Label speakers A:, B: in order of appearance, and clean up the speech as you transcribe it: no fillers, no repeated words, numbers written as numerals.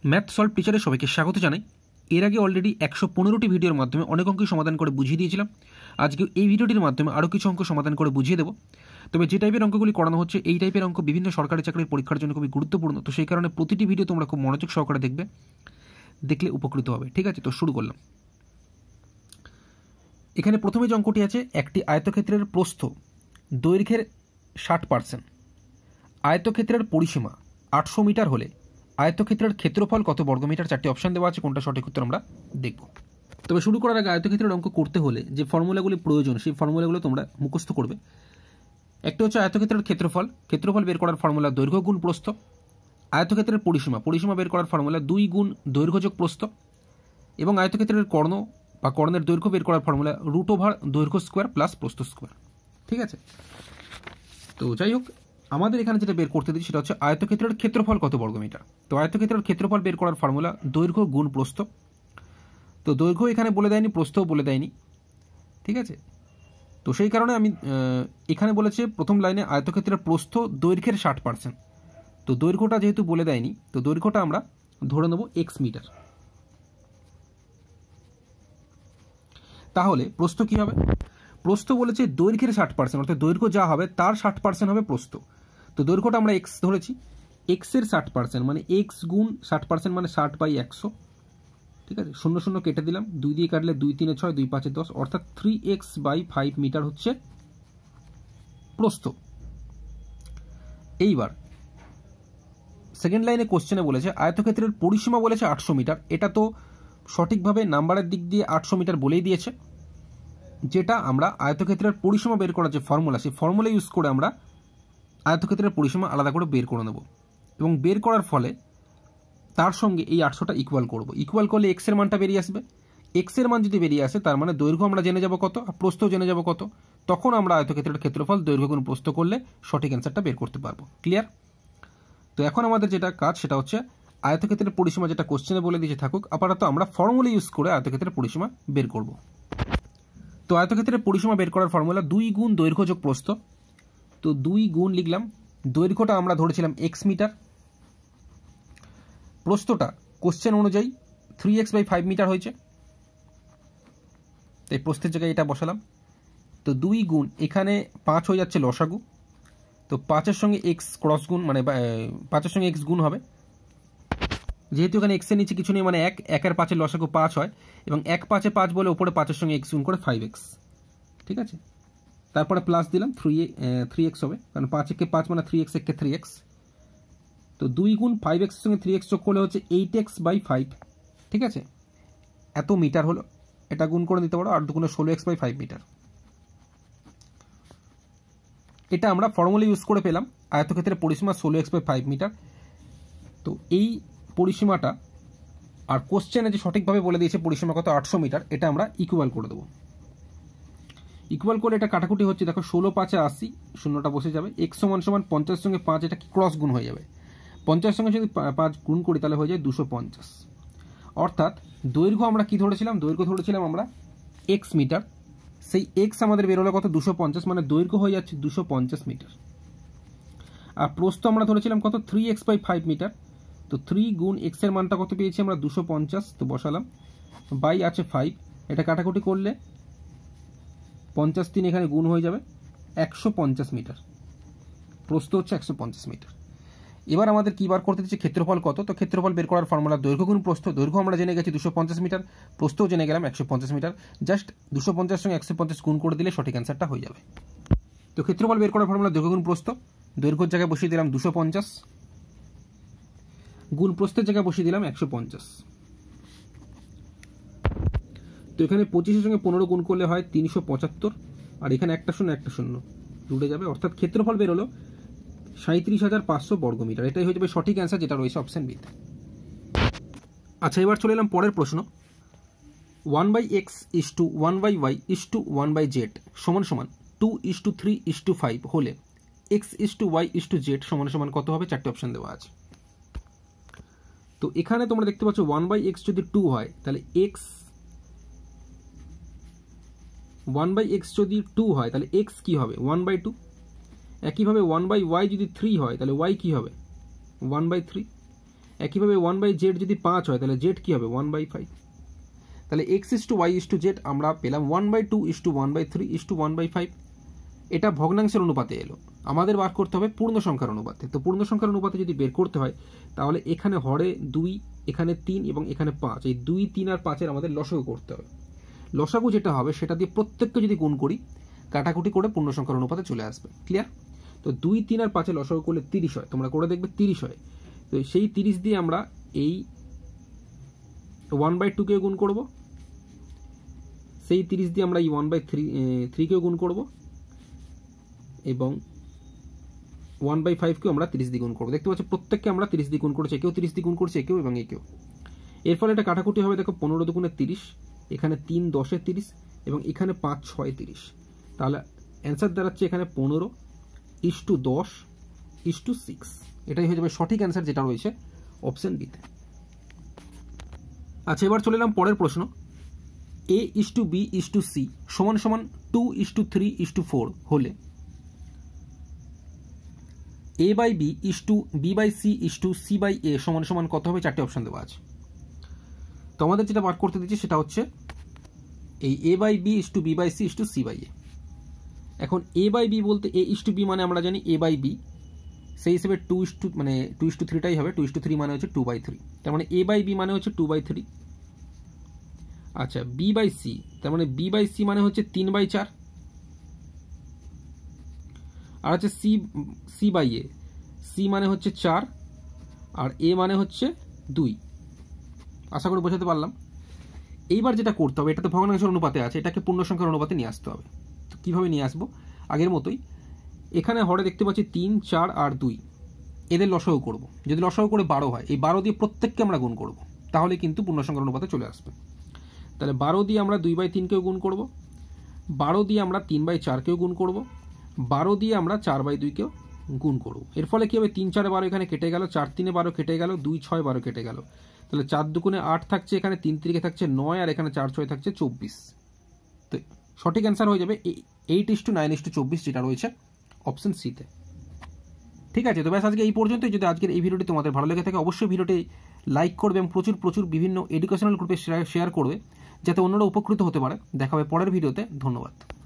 A: Math solve টিচারে সবাইকে স্বাগত জানাই। এর আগে অলরেডি 115টি ভিডিওর মাধ্যমে অনেক অঙ্কই সমাধান করে বুঝিয়ে দিয়েছিলাম। আজকে এই ভিডিওটির মাধ্যমে আরও কিছু অঙ্ক সমাধান করে বুঝিয়ে দেবো। তবে যে টাইপের অঙ্কগুলি করানো হচ্ছে এই টাইপের অঙ্ক বিভিন্ন সরকারি চাকরির পরীক্ষার জন্য খুবই গুরুত্বপূর্ণ। তো সেই কারণে প্রতিটি ভিডিও তোমরা খুব মনোযোগ সহকারে দেখবে, দেখলে উপকৃত হবে। ঠিক আছে, তো শুরু করলাম। এখানে প্রথমে যে অঙ্কটি আছে, একটি আয়তক্ষেত্রের প্রস্থ দৈর্ঘ্যের 60%, আয়তক্ষেত্রের পরিসীমা 800 মিটার হলে আয়তক্ষেত্রের ক্ষেত্রফল কত বর্গমিটার? চারটি অপশন দেওয়া আছে, কোনটা সঠিক উত্তর আমরা দেখব। তবে শুরু করার আগে আয়তক্ষেত্রের অঙ্ক করতে হলে যে ফর্মুলাগুলি প্রয়োজন সেই ফর্মুলাগুলো তোমরা মুখস্থ করবে। একটা হচ্ছে আয়তক্ষেত্রের ক্ষেত্রফল, ক্ষেত্রফল বের করার ফর্মুলা দৈর্ঘ্য গুণ প্রস্থ। আয়তক্ষেত্রের পরিসীমা, পরিসীমা বের করার ফর্মুলা 2 গুণ দৈর্ঘ্য যোগ প্রস্থ। এবং আয়তক্ষেত্রের কর্ণ বা কর্ণের দৈর্ঘ্য বের করার ফর্মুলা √ দৈর্ঘ্য স্কোয়ার প্লাস প্রস্থ স্কোয়ার। ঠিক আছে, তো যাই হোক, আমাদের এখানে যেটা বের করতে দিই সেটা হচ্ছে আয়তক্ষেত্রের ক্ষেত্রফল কত বর্গমিটার। তো আয়তক্ষেত্রের ক্ষেত্রফল বের করার ফর্মুলা দৈর্ঘ্য গুণ প্রস্থ। তো দৈর্ঘ্য এখানে বলে দেয়নি, প্রস্থও বলে দেয়নি। ঠিক আছে, তো সেই কারণে আমি এখানে বলেছে প্রথম লাইনে আয়তক্ষেত্রের প্রস্থ দৈর্ঘ্যের 60%। তো দৈর্ঘ্যটা যেহেতু বলে দেয়নি, তো দৈর্ঘ্যটা আমরা ধরে নেব x মিটার। তাহলে প্রস্থ কি হবে? প্রস্থ বলেছে দৈর্ঘ্যের 60%, অর্থাৎ দৈর্ঘ্য যা হবে তার 60% হবে প্রস্থ। তো দৈর্ঘ্যটা আমরা x ধরেছি, x এর 60% মানে x গুণ 60% মানে 60/100। ঠিক আছে, 0 0 কেটে দিলাম, 2 দিয়ে কাটলে 2 3 6 2 5 10, অর্থাৎ 3x/5 মিটার হচ্ছে প্রস্থ। এইবার সেকেন্ড লাইনে কোশ্চেনে বলেছে আয়তক্ষেত্রের পরিসীমা বলেছে 800 মিটার। এটা তো সঠিকভাবে নাম্বারের দিক দিয়ে 800 মিটার বলেই দিয়েছে, যেটা আমরা আয়তক্ষেত্রের পরিসীমা বের করার যে ফর্মুলা সেই ফর্মুলা ইউজ করে আমরা আয়তক্ষেত্রের পরিসীমা আলাদা করে বের করে নেব। এবং বের করার ফলে তার সঙ্গে এই 800টা ইকুয়াল করব। ইকুয়াল করলে x এর মানটা বেরিয়ে আসবে। x এর মান যদি বেরিয়ে আসে তার মানে দৈর্ঘ্য আমরা জেনে যাব কত, আর প্রস্থও জেনে যাব কত। তখন আমরা আয়তক্ষেত্রের ক্ষেত্রফল দৈর্ঘ্য গুণ প্রস্থ করলে সঠিক অ্যান্সারটা বের করতে পারবো। ক্লিয়ার? তো এখন আমাদের যেটা কাজ সেটা হচ্ছে আয়তক্ষেত্রের পরিসীমা যেটা কোশ্চেনে বলে দিয়েছে থাকুক, আপাতত আমরা ফর্মুলা ইউজ করে আয়তক্ষেত্রের পরিসীমা বের করব। তো আয়তক্ষেত্রের পরিসীমা বের করার ফর্মুলা 2 গুণ দৈর্ঘ্য যোগ প্রস্থ। তো 2 গুণ লিখলাম, দৈর্ঘ্যটা আমরা ধরেছিলাম x মিটার, প্রস্থটা কোশ্চেন অনুযায়ী 3x/5 মিটার হয়েছে, তাই প্রস্থের জায়গায় এটা বসালাম। তো 2 গুণ এখানে 5 হয়ে যাচ্ছে লসাগু, তো 5-এর সঙ্গে x ক্রস গুণ মানে 5-এর সঙ্গে x গুণ হবে। যেহেতু এখানে x এর নিচে কিছু নেই মানে 1 1 আর 5-এর লসাগু 5 হয়, এবং 1 5-এ 5 বলে উপরে 5-এর সঙ্গে x গুণ করে 5x। ঠিক আছে, তারপরে প্লাস দিলাম 3x হবে, কারণ 5 একে 5 মানে 3x একে 3x। তো 2 গুণ 5x এর সঙ্গে 3x যোগ করলে হচ্ছে 8x/5। ঠিক আছে, এত মিটার হলো, এটা গুণ করে দিতে পারো, আর দুগুণে 16x/5 মিটার। এটা আমরা ফর্মুলা ইউজ করে পেলাম আয়তক্ষেত্রের পরিসীমা 16x/5 মিটার। তো এই পরিসীমাটা আর কোশ্চেনে যে সঠিকভাবে বলে দিয়েছে পরিসীমা কত 800 মিটার, এটা আমরা ইকুয়াল করে দেবো। ইকুয়াল করে এটা কাটাকুটি হচ্ছে, দেখো 16 5-এ 80, শূন্যটা বসে যাবে। x = 50 সঙ্গে 5, এটা কি ক্রস গুণ হয়ে যাবে। 50 সঙ্গে যদি 5 গুণ করি তাহলে হয়ে যায় 250। অর্থাৎ দৈর্ঘ্য আমরা কি ধরেছিলাম, দৈর্ঘ্য ধরেছিলাম আমরা x মিটার, সেই x আমাদের বের হলো কত 250, মানে দৈর্ঘ্য হয়ে যাচ্ছে 250 মিটার। আর প্রস্থ আমরা ধরেছিলাম কত 3x/5 মিটার। তো 3 গুণ x এর মানটা কত পেয়েছি আমরা 250, তো বসালাম, বাই আছে 5, এটা কাটাকুটি করলে 50 3 এখানে গুণ হয়ে যাবে 150 মিটার। প্রস্থ হচ্ছে 150 মিটার। এবার আমাদের কি বার করতে দিচ্ছে, ক্ষেত্রফল কত। তো ক্ষেত্রফল বের করার ফর্মুলা দৈর্ঘ্য গুণ প্রস্থ। দৈর্ঘ্য আমরা জেনে গেছি 250 মিটার, প্রস্থও জেনে গেলাম 150 মিটার। জাস্ট 250 সঙ্গে 150 গুণ করে দিলে সঠিক অ্যান্সারটা হয়ে যাবে। তো ক্ষেত্রফল বের করার ফর্মুলা দৈর্ঘ্য গুণ প্রস্থ। দৈর্ঘ্যের জায়গায় বসিয়ে দিলাম 250, গুণ প্রস্থের জায়গায় বসিয়ে দিলাম 150। তো এখানে 25-এর সঙ্গে 15 গুণ করলে হয় 375, আর এখানে একটা শূন্য জুড়ে যাবে, অর্থাৎ ক্ষেত্রফল বের হলো 37,500 বর্গমিটার। এটাই হয়ে যাবে সঠিক অ্যান্সার, যেটা রয়েছে অপশন বি। আচ্ছা, এবার চলে এলাম পরের প্রশ্ন। 1/x = 1/y = 1/z = 2:3:5 হলে x y z = কত হবে? চারটি অপশন দেওয়া আছে। তো এখানে তোমরা দেখতে পাচ্ছ 1/x যদি 2 হয় তাহলে x 1/x যদি 2 হয় তাহলে x কি হবে 1/2। একইভাবে 1/y যদি 3 হয় তাহলে y কি হবে 1/3। একইভাবে 1/z যদি 5 হয় তাহলে z কি হবে 1/5। তাহলে x/y/z আমরা পেলাম 1/2:1/3:1/5। এটা ভগ্নাংশের অনুপাতে এলো। আমাদের বার করতে হবে পূর্ণ সংখ্যার অনুপাতে। তো পূর্ণ সংখ্যার অনুপাতে যদি বের করতে হয় তাহলে এখানে হরে 2, এখানে 3 এবং এখানে 5, এই 2, 3 আর 5 এর আমাদের লসাগু করতে হবে। লসাগু যেটা হবে সেটা দিয়ে প্রত্যেককে যদি গুণ করি কাটাকুটি করে পূর্ণ সংখ্যার অনুপাতে চলে আসবে। ক্লিয়ার? তো 2, 3 আর 5 এর লসাগু করলে 30 হয়। তোমরা করে দেখবে 30 হয়। তো সেই 30 দিয়ে আমরা এই 1/2 কে গুণ করব, সেই 30 দিয়ে আমরা এই 1/3 কে গুণ করব এবং 1/5 কে আমরা 30 দিয়ে গুণ করব। দেখতে পাচ্ছ প্রত্যেককে আমরা 30 দিয়ে গুণ করেছি, কেউ 30 দিয়ে গুণ করছে, কেউ এবং একেও। এর ফলে এটা কাটাকুটি হবে, দেখো 15 দুগুণে 30, এখানে 3 10 30 এবং এখানে 5 6 30। তাহলে অ্যান্সার দাঁড়াচ্ছে এখানে 15:10:6। এটাই হয়ে যাবে সঠিক অ্যান্সার, যেটা রয়েছে অপশন বিতে। আচ্ছা, এবার চলে এলাম পরের প্রশ্ন। a:b:c = 2:3:4 হলে a/b:b/c:c/a সমান কত হবে? 4টে অপশন দেওয়া আছে। তো আমাদের যেটা বার করতে দিচ্ছি সেটা হচ্ছে এই a/b:b/c:c/a। এখন a/b বলতে a:b মানে আমরা জানি a/b, সেই হিসেবে 2:3টাই হবে। 2:3 মানে হচ্ছে 2/3, তার মানে a/b মানে হচ্ছে 2/3। আচ্ছা, b/c তার মানে b/c মানে হচ্ছে 3/4। আর হচ্ছে c/a, c মানে হচ্ছে 4 আর a মানে হচ্ছে 2। আশা করি বোঝাতে পারলাম। এইবার যেটা করতে হবে, এটা তো ভগ্নাংশের অনুপাতে আছে, এটাকে পূর্ণ সংখ্যার অনুপাতে নিয়ে আসতে হবে। তো কীভাবে নিয়ে আসবো? আগের মতোই এখানে হরে দেখতে পাচ্ছি 3 4 আর 2, এদের লসাগু করব। যদি লসাগু করে 12 হয়, এই 12 দিয়ে প্রত্যেককে আমরা গুণ করব, তাহলে কিন্তু পূর্ণ সংখ্যার অনুপাতে চলে আসবে। তাহলে 12 দিয়ে আমরা 2/3 কেও গুণ করব, 12 দিয়ে আমরা 3/4 কেও গুণ করব, 12 দিয়ে আমরা 4/2 কেও গুণ করব। এর ফলে কি হবে? 3 4 12 এখানে কেটে গেল, 4 3 12 কেটে গেল, 2 6 12 কেটে গেল। তাহলে 4 দুগুণে 8 থাকছে, এখানে 3 3 থাকছে 9 আর এখানে 4 6 থাকছে 24। তো সঠিক অ্যান্সার হয়ে যাবে 8:9:24, যেটা রয়েছে অপশন সিতে। ঠিক আছে, তো ব্যাস আজকে এই পর্যন্তই। যদি আজকের এই ভিডিওটি তোমাদের ভালো লেগে থাকে অবশ্যই ভিডিওটি লাইক করবে এবং প্রচুর বিভিন্ন এডুকেশনাল গ্রুপে শেয়ার করবে, যাতে অন্যরা উপকৃত হতে পারে। দেখা হবে পরের ভিডিওতে। ধন্যবাদ।